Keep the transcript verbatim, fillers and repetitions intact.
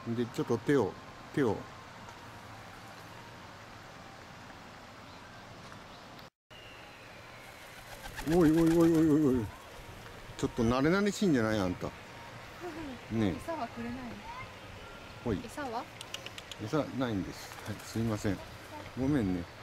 でちょっと手を手をおいおいおいおいおいおい、ちょっと慣れ慣れしいんじゃないあんたね餌はくれないの？ おい、 餌は？ 餌ないんです。はい、すいません、ごめんね。